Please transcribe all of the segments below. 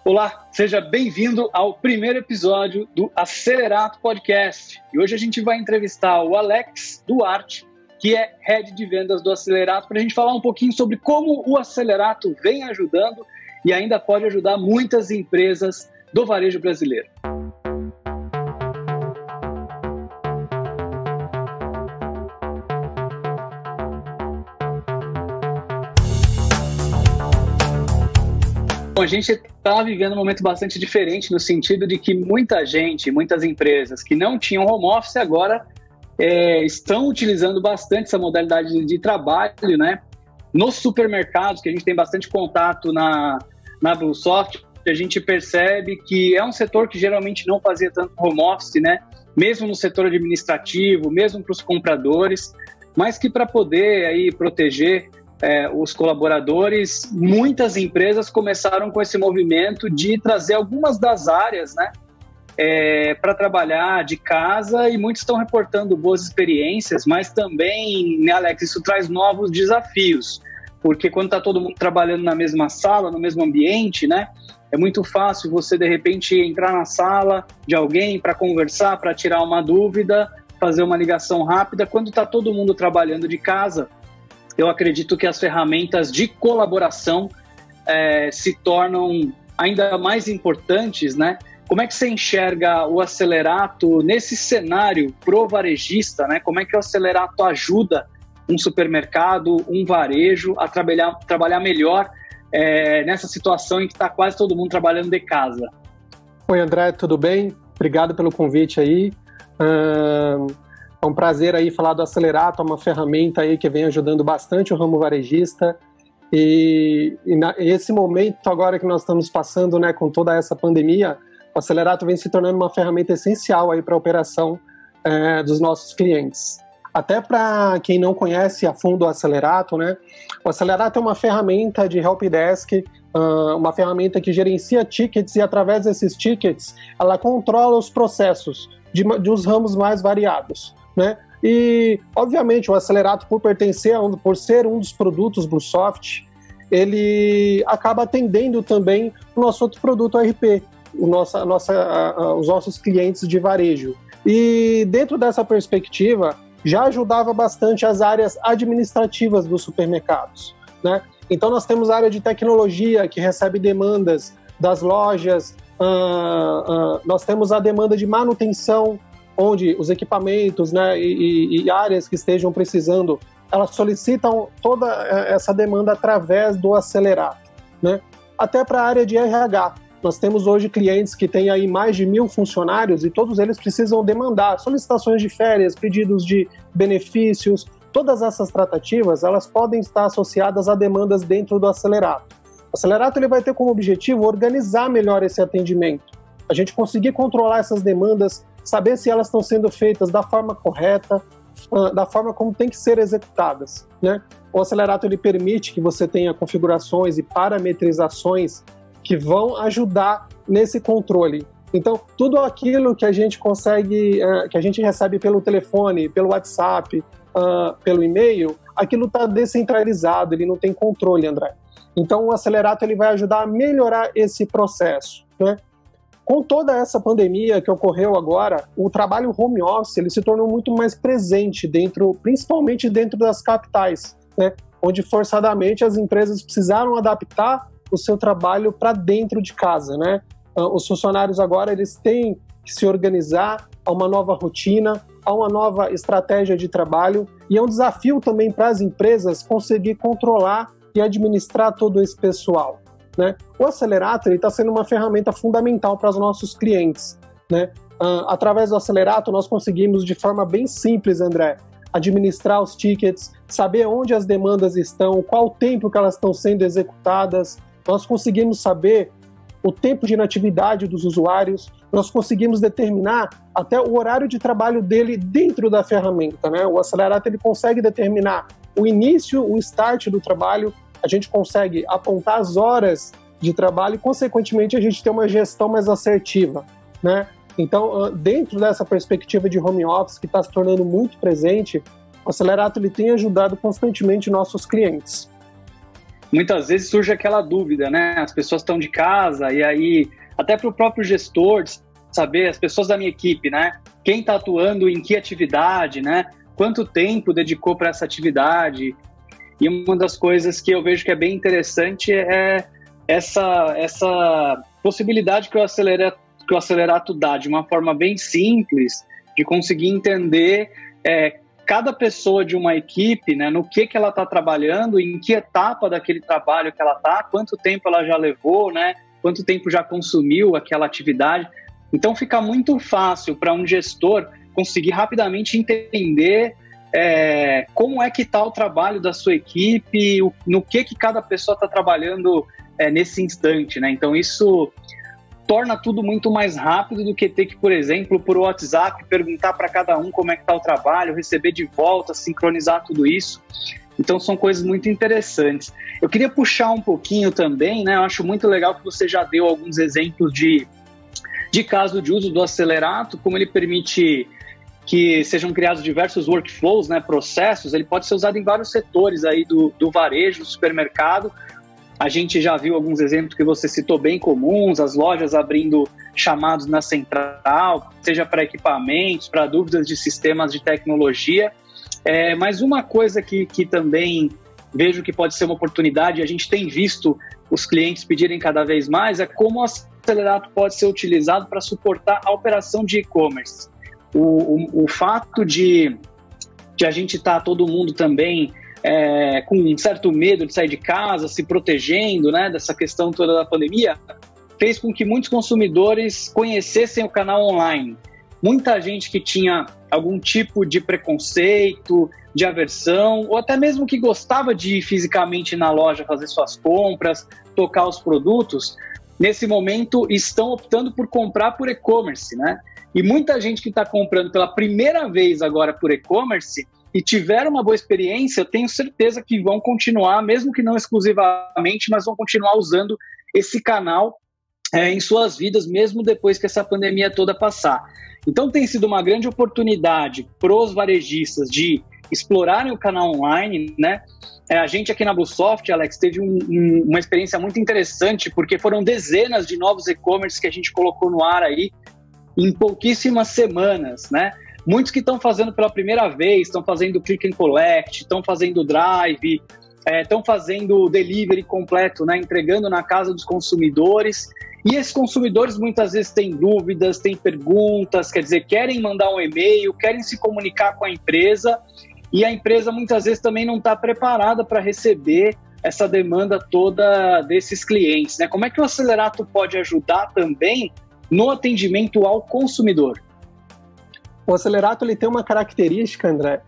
Olá, seja bem-vindo ao primeiro episódio do Acelerato Podcast. E hoje a gente vai entrevistar o Alex Duarte, que é Head de Vendas do Acelerato, para a gente falar um pouquinho sobre como o Acelerato vem ajudando e ainda pode ajudar muitas empresas do varejo brasileiro. Bom, a gente está vivendo um momento bastante diferente no sentido de que muita gente, muitas empresas que não tinham home office agora estão utilizando bastante essa modalidade de trabalho, né? Nos supermercados, que a gente tem bastante contato na BlueSoft, a gente percebe que é um setor que geralmente não fazia tanto home office, né? Mesmo no setor administrativo, mesmo para os compradores, mas que para poder aí proteger os colaboradores, muitas empresas começaram com esse movimento de trazer algumas das áreas, né, para trabalhar de casa, e muitos estão reportando boas experiências, mas também, né, Alex, isso traz novos desafios, porque quando está todo mundo trabalhando na mesma sala, no mesmo ambiente, né, é muito fácil você, de repente, entrar na sala de alguém para conversar, para tirar uma dúvida, fazer uma ligação rápida. Quando está todo mundo trabalhando de casa, eu acredito que as ferramentas de colaboração se tornam ainda mais importantes, né? Como é que você enxerga o Acelerato nesse cenário pro varejista, né? Como é que o Acelerato ajuda um supermercado, um varejo a trabalhar melhor nessa situação em que está quase todo mundo trabalhando de casa? Oi, André, tudo bem? Obrigado pelo convite aí. É um prazer aí falar do Acelerato, é uma ferramenta aí que vem ajudando bastante o ramo varejista, e esse momento agora que nós estamos passando, né, com toda essa pandemia, o Acelerato vem se tornando uma ferramenta essencial aí para a operação dos nossos clientes. Até para quem não conhece a fundo o Acelerato, né, o Acelerato é uma ferramenta de helpdesk, uma ferramenta que gerencia tickets, e através desses tickets ela controla os processos de os ramos mais variados, né? E, obviamente, o Acelerato, por ser um dos produtos BlueSoft, ele acaba atendendo também o nosso outro produto RP, os nossos clientes de varejo. E, dentro dessa perspectiva, já ajudava bastante as áreas administrativas dos supermercados, né? Então, nós temos a área de tecnologia, que recebe demandas das lojas, nós temos a demanda de manutenção, onde os equipamentos, né, e áreas que estejam precisando, elas solicitam toda essa demanda através do Acelerato, né? Até para a área de RH. Nós temos hoje clientes que têm aí mais de 1.000 funcionários, e todos eles precisam demandar solicitações de férias, pedidos de benefícios. Todas essas tratativas, elas podem estar associadas a demandas dentro do Acelerato. O Acelerato ele vai ter como objetivo organizar melhor esse atendimento, a gente conseguir controlar essas demandas, saber se elas estão sendo feitas da forma correta, da forma como tem que ser executadas, né? O Acelerato ele permite que você tenha configurações e parametrizações que vão ajudar nesse controle. Então, tudo aquilo que a gente consegue, que a gente recebe pelo telefone, pelo WhatsApp, pelo e-mail, aquilo está descentralizado, ele não tem controle, André. Então, o Acelerato ele vai ajudar a melhorar esse processo, né? Com toda essa pandemia que ocorreu agora, o trabalho home office ele se tornou muito mais presente principalmente dentro das capitais, né? Onde forçadamente as empresas precisaram adaptar o seu trabalho para dentro de casa, né? Os funcionários agora eles têm que se organizar a uma nova rotina, a uma nova estratégia de trabalho, e é um desafio também para as empresas conseguir controlar e administrar todo esse pessoal, né? O Acelerato está sendo uma ferramenta fundamental para os nossos clientes, né? Através do Acelerato nós conseguimos de forma bem simples, André, administrar os tickets, saber onde as demandas estão, qual o tempo que elas estão sendo executadas. Nós conseguimos saber o tempo de inatividade dos usuários, nós conseguimos determinar até o horário de trabalho dele dentro da ferramenta, né? O Acelerato ele consegue determinar o início, o start do trabalho, a gente consegue apontar as horas de trabalho e, consequentemente, a gente tem uma gestão mais assertiva, né? Então, dentro dessa perspectiva de home office que está se tornando muito presente, o Acelerato ele tem ajudado constantemente nossos clientes. muitas vezes surge aquela dúvida, né? As pessoas estão de casa e aí, até para o próprio gestor, saber, as pessoas da minha equipe, né? Quem está atuando em que atividade, né? Quanto tempo dedicou para essa atividade? E uma das coisas que eu vejo que é bem interessante é essa possibilidade que o Acelerato dá, de uma forma bem simples, de conseguir entender cada pessoa de uma equipe, né, no que ela está trabalhando, em que etapa daquele trabalho que ela está, quanto tempo ela já levou, né, quanto tempo já consumiu aquela atividade. Então fica muito fácil para um gestor conseguir rapidamente entender como é que está o trabalho da sua equipe, no que cada pessoa está trabalhando nesse instante, né? Então isso torna tudo muito mais rápido do que ter que, por exemplo, por WhatsApp, perguntar para cada um como é que está o trabalho, receber de volta, sincronizar tudo isso. Então são coisas muito interessantes. Eu queria puxar um pouquinho também, né? Eu acho muito legal que você já deu alguns exemplos de caso de uso do Acelerato, como ele permite que sejam criados diversos workflows, né, processos. Ele pode ser usado em vários setores aí do varejo, do supermercado. A gente já viu alguns exemplos que você citou bem comuns, as lojas abrindo chamados na central, seja para equipamentos, para dúvidas de sistemas de tecnologia. Mas uma coisa que também vejo que pode ser uma oportunidade, e a gente tem visto os clientes pedirem cada vez mais, é como o Acelerato pode ser utilizado para suportar a operação de e-commerce. O fato de a gente estar todo mundo também com um certo medo de sair de casa, se protegendo, né, dessa questão toda da pandemia, fez com que muitos consumidores conhecessem o canal online. Muita gente que tinha algum tipo de preconceito, de aversão, ou até mesmo que gostava de ir fisicamente na loja fazer suas compras, tocar os produtos, nesse momento estão optando por comprar por e-commerce, né? E muita gente que está comprando pela primeira vez agora por e-commerce e tiveram uma boa experiência, eu tenho certeza que vão continuar, mesmo que não exclusivamente, mas vão continuar usando esse canal em suas vidas, mesmo depois que essa pandemia toda passar. Então tem sido uma grande oportunidade para os varejistas de explorarem o canal online, né? A gente aqui na Bluesoft, Alex, teve uma experiência muito interessante, porque foram dezenas de novos e-commerce que a gente colocou no ar aí em pouquíssimas semanas, né? Muitos que estão fazendo pela primeira vez, estão fazendo click and collect, estão fazendo drive, estão fazendo delivery completo, né? Entregando na casa dos consumidores. E esses consumidores muitas vezes têm dúvidas, têm perguntas, quer dizer, querem mandar um e-mail, querem se comunicar com a empresa, e a empresa muitas vezes também não está preparada para receber essa demanda toda desses clientes, né? Como é que o Acelerato pode ajudar também no atendimento ao consumidor? O Acelerato ele tem uma característica, André,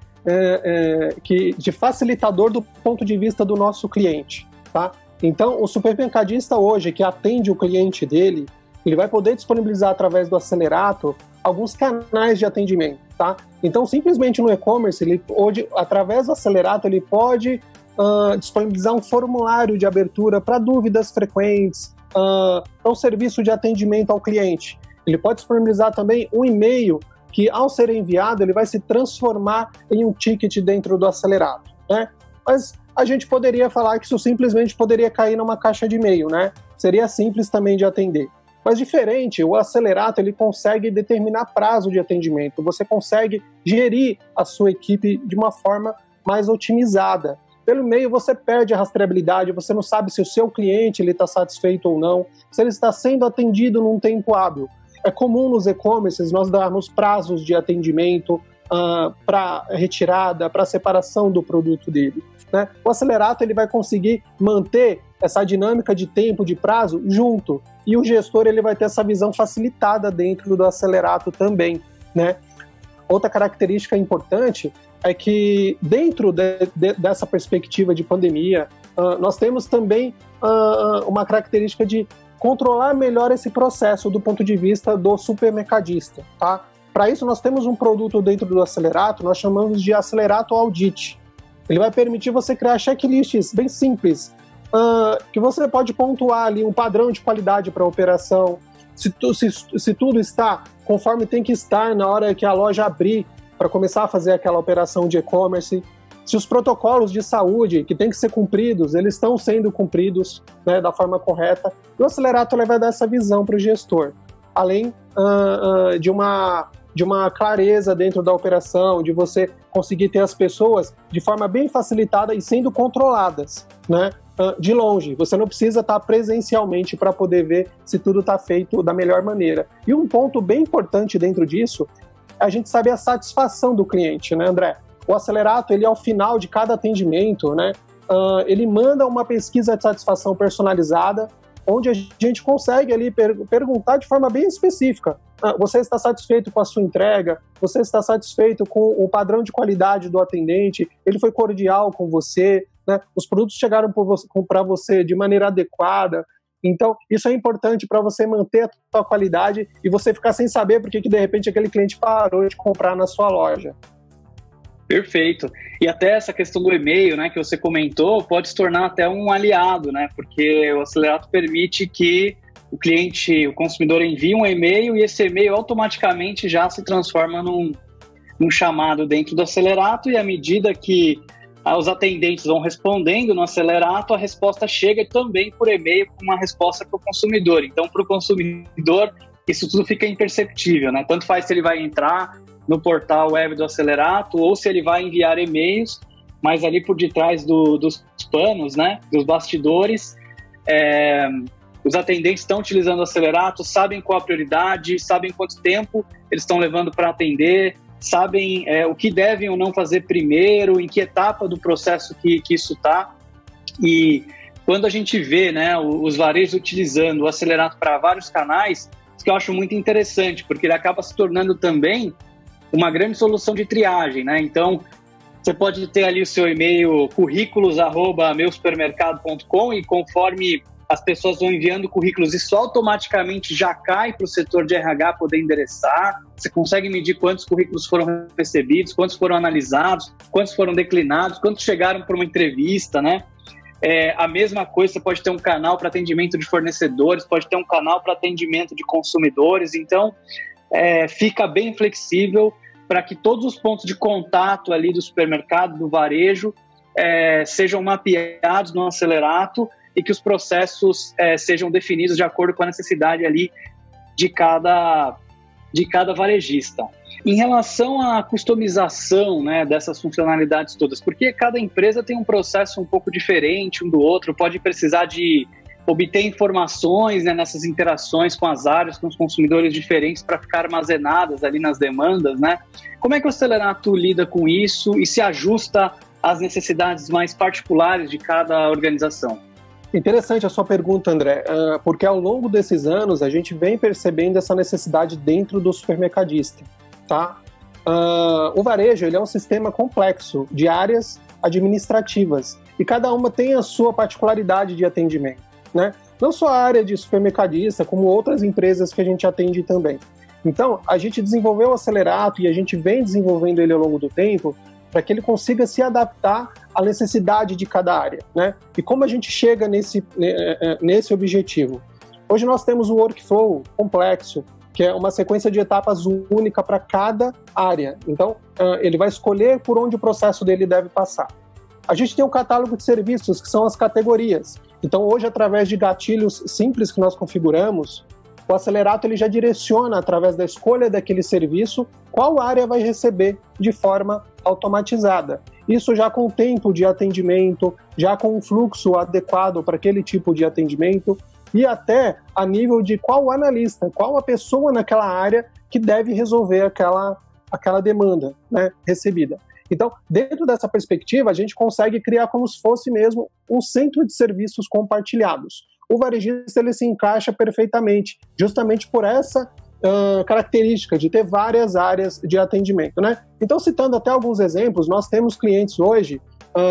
de facilitador do ponto de vista do nosso cliente, tá? Então, o supermercadista hoje que atende o cliente dele, ele vai poder disponibilizar através do Acelerato alguns canais de atendimento, tá? Então, simplesmente no e-commerce, ele hoje, através do Acelerato, ele pode disponibilizar um formulário de abertura para dúvidas frequentes, um serviço de atendimento ao cliente. Ele pode disponibilizar também um e-mail que, ao ser enviado, ele vai se transformar em um ticket dentro do Acelerato, né? Mas a gente poderia falar que isso simplesmente poderia cair numa caixa de e-mail, né? Seria simples também de atender. Mas diferente, o Acelerato ele consegue determinar prazo de atendimento, você consegue gerir a sua equipe de uma forma mais otimizada. Pelo e-mail você perde a rastreabilidade, você não sabe se o seu cliente está satisfeito ou não, se ele está sendo atendido num tempo hábil. É comum nos e-commerces nós darmos prazos de atendimento para retirada, para separação do produto dele, né? O Acelerato ele vai conseguir manter essa dinâmica de tempo, de prazo, junto. E o gestor ele vai ter essa visão facilitada dentro do Acelerato também, né? Outra característica importante é que dentro dessa perspectiva de pandemia, nós temos também uma característica de controlar melhor esse processo do ponto de vista do supermercadista, tá? Para isso nós temos um produto dentro do Acelerato, nós chamamos de Acelerato Audit. Ele vai permitir você criar checklists bem simples, que você pode pontuar ali um padrão de qualidade para a operação, se tudo está conforme tem que estar na hora que a loja abrir para começar a fazer aquela operação de e-commerce, se os protocolos de saúde que têm que ser cumpridos, eles estão sendo cumpridos, né, da forma correta. E o Acelerato vai dar essa visão para o gestor, além de uma clareza dentro da operação, de você conseguir ter as pessoas de forma bem facilitada e sendo controladas, né, de longe. Você não precisa estar presencialmente para poder ver se tudo está feito da melhor maneira. E um ponto bem importante dentro disso, a gente sabe a satisfação do cliente, né, André? O Acelerato, ele ao final de cada atendimento, né, ele manda uma pesquisa de satisfação personalizada, onde a gente consegue ali perguntar de forma bem específica. Você está satisfeito com a sua entrega? Você está satisfeito com o padrão de qualidade do atendente? Ele foi cordial com você? Né? Os produtos chegaram para você de maneira adequada? Então, isso é importante para você manter a sua qualidade e você ficar sem saber porque que de repente aquele cliente parou de comprar na sua loja. Perfeito. E até essa questão do e-mail, né, que você comentou, pode se tornar até um aliado, né, porque o Acelerato permite que o cliente, o consumidor envie um e-mail e esse e-mail automaticamente já se transforma num chamado dentro do Acelerato, e à medida que os atendentes vão respondendo no Acelerato, a resposta chega também por e-mail com uma resposta para o consumidor. Então, para o consumidor, isso tudo fica imperceptível, né? Tanto faz se ele vai entrar no portal web do Acelerato ou se ele vai enviar e-mails, mas ali por detrás dos panos, né, dos bastidores, os atendentes estão utilizando o Acelerato, sabem qual a prioridade, sabem quanto tempo eles estão levando para atender, sabem o que devem ou não fazer primeiro, em que etapa do processo que isso está. E quando a gente vê, né, os varejos utilizando o Acelerato para vários canais, isso que eu acho muito interessante, porque ele acaba se tornando também uma grande solução de triagem, né? Então, você pode ter ali o seu e-mail currículos@meusupermercado.com e conforme as pessoas vão enviando currículos, isso automaticamente já cai para o setor de RH poder endereçar. Você consegue medir quantos currículos foram recebidos, quantos foram analisados, quantos foram declinados, quantos chegaram para uma entrevista, né? A mesma coisa, você pode ter um canal para atendimento de fornecedores, pode ter um canal para atendimento de consumidores. Então, fica bem flexível para que todos os pontos de contato ali do supermercado, do varejo, sejam mapeados no Acelerato e que os processos sejam definidos de acordo com a necessidade ali de cada varejista. Em relação à customização, né, dessas funcionalidades todas, porque cada empresa tem um processo um pouco diferente um do outro, pode precisar de obter informações, né, nessas interações com as áreas, com os consumidores diferentes para ficar armazenadas ali nas demandas, né? Como é que o Acelerato lida com isso e se ajusta às necessidades mais particulares de cada organização? Interessante a sua pergunta, André, porque ao longo desses anos a gente vem percebendo essa necessidade dentro do supermercadista, tá? O varejo, ele é um sistema complexo de áreas administrativas e cada uma tem a sua particularidade de atendimento, né? Não só a área de supermercadista, como outras empresas que a gente atende também. Então, a gente desenvolveu o Acelerato e a gente vem desenvolvendo ele ao longo do tempo para que ele consiga se adaptar à necessidade de cada área, né? E como a gente chega nesse objetivo? Hoje nós temos um workflow complexo, que é uma sequência de etapas única para cada área. Então, ele vai escolher por onde o processo dele deve passar. A gente tem um catálogo de serviços, que são as categorias. Então, hoje, através de gatilhos simples que nós configuramos, o Acelerato ele já direciona, através da escolha daquele serviço, qual área vai receber de forma automatizada. Isso já com tempo de atendimento, já com um fluxo adequado para aquele tipo de atendimento e até a nível de qual analista, qual a pessoa naquela área que deve resolver aquela demanda, né, recebida. Então, dentro dessa perspectiva, a gente consegue criar como se fosse mesmo um centro de serviços compartilhados. O varejista ele se encaixa perfeitamente, justamente por essa característica de ter várias áreas de atendimento, né? Então, citando até alguns exemplos, nós temos clientes hoje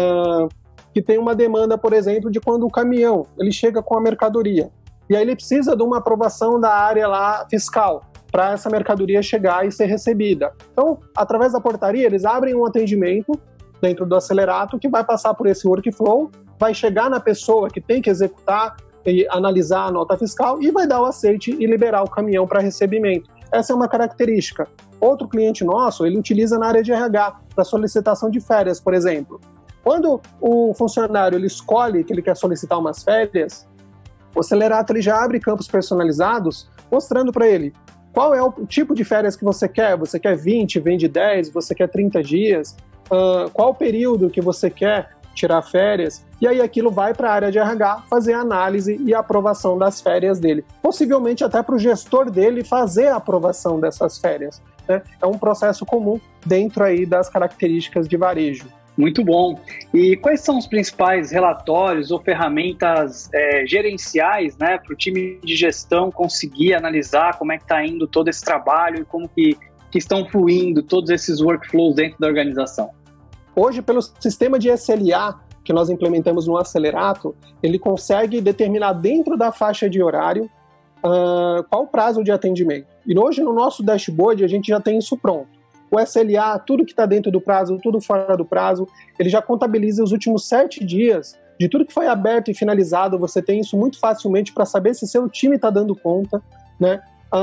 que tem uma demanda, por exemplo, de quando o caminhão ele chega com a mercadoria e aí ele precisa de uma aprovação da área lá fiscal para essa mercadoria chegar e ser recebida. Então, através da portaria, eles abrem um atendimento dentro do Acelerato que vai passar por esse workflow, vai chegar na pessoa que tem que executar e analisar a nota fiscal e vai dar o aceite e liberar o caminhão para recebimento. Essa é uma característica. Outro cliente nosso, ele utiliza na área de RH, para solicitação de férias, por exemplo. Quando o funcionário ele escolhe que ele quer solicitar umas férias, o Acelerato ele já abre campos personalizados, mostrando para ele qual é o tipo de férias que você quer. Você quer 20, vende 10, você quer 30 dias, qual o período que você quer tirar férias, e aí aquilo vai para a área de RH fazer a análise e a aprovação das férias dele. Possivelmente até para o gestor dele fazer a aprovação dessas férias, né? É um processo comum dentro aí das características de varejo. Muito bom. E quais são os principais relatórios ou ferramentas gerenciais, né, para o time de gestão conseguir analisar como é que está indo todo esse trabalho e como que estão fluindo todos esses workflows dentro da organização? Hoje, pelo sistema de SLA que nós implementamos no Acelerato, ele consegue determinar dentro da faixa de horário qual o prazo de atendimento. E hoje, no nosso dashboard, a gente já tem isso pronto. O SLA, tudo que está dentro do prazo, tudo fora do prazo, ele já contabiliza os últimos 7 dias de tudo que foi aberto e finalizado. Você tem isso muito facilmente para saber se seu time está dando conta, né?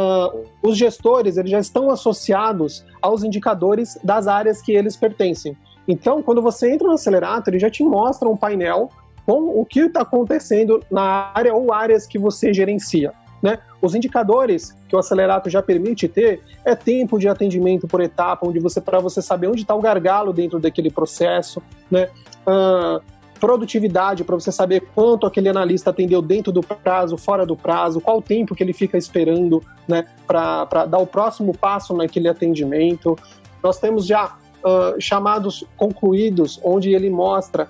Os gestores, eles já estão associados aos indicadores das áreas que eles pertencem. Então, quando você entra no Acelerato, ele já te mostra um painel com o que está acontecendo na área ou áreas que você gerencia, né? Os indicadores que o Acelerato já permite ter é tempo de atendimento por etapa, para você saber onde está o gargalo dentro daquele processo, né? Produtividade, para você saber quanto aquele analista atendeu dentro do prazo, fora do prazo, qual o tempo que ele fica esperando, né, para dar o próximo passo naquele atendimento. Nós temos já chamados concluídos, onde ele mostra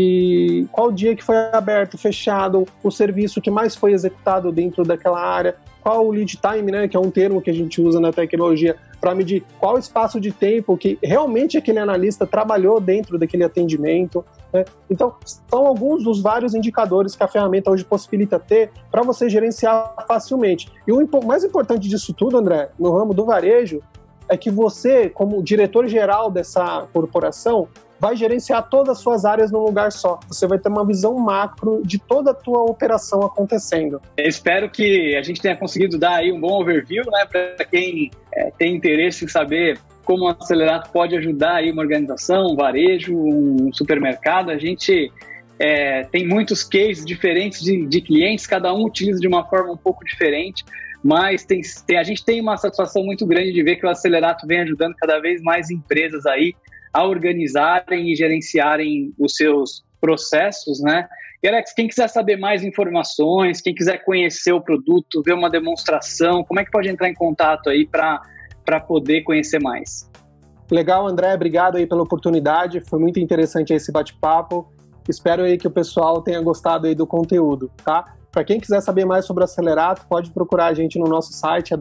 qual dia que foi aberto, fechado, o serviço que mais foi executado dentro daquela área, qual o lead time, né, que é um termo que a gente usa na tecnologia para medir qual o espaço de tempo que realmente aquele analista trabalhou dentro daquele atendimento, né? Então, são alguns dos vários indicadores que a ferramenta hoje possibilita ter para você gerenciar facilmente. E o mais importante disso tudo, André, no ramo do varejo, é que você, como diretor-geral dessa corporação, vai gerenciar todas as suas áreas num lugar só. Você vai ter uma visão macro de toda a tua operação acontecendo. Eu espero que a gente tenha conseguido dar aí um bom overview, né, para quem tem interesse em saber como o Acelerato pode ajudar aí uma organização, um varejo, um supermercado. A gente tem muitos cases diferentes de clientes, cada um utiliza de uma forma um pouco diferente, mas a gente tem uma satisfação muito grande de ver que o Acelerato vem ajudando cada vez mais empresas aí a organizarem e gerenciarem os seus processos, né? E Alex, quem quiser saber mais informações, quem quiser conhecer o produto, ver uma demonstração, como é que pode entrar em contato aí para poder conhecer mais? Legal, André, obrigado aí pela oportunidade, foi muito interessante esse bate-papo, espero aí que o pessoal tenha gostado aí do conteúdo, tá? Para quem quiser saber mais sobre o Acelerato, pode procurar a gente no nosso site,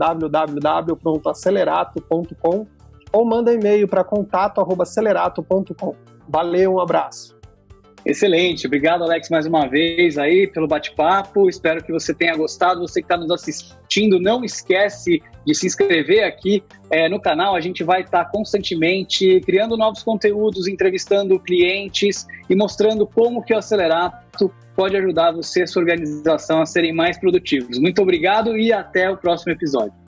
www.acelerato.com, ou manda e-mail para contato@acelerato.com. Valeu, um abraço. Excelente, obrigado Alex mais uma vez aí pelo bate-papo, espero que você tenha gostado. Você que está nos assistindo, não esquece de se inscrever aqui no canal. A gente vai estar constantemente criando novos conteúdos, entrevistando clientes e mostrando como que o Acelerato pode ajudar você e a sua organização a serem mais produtivos. Muito obrigado e até o próximo episódio.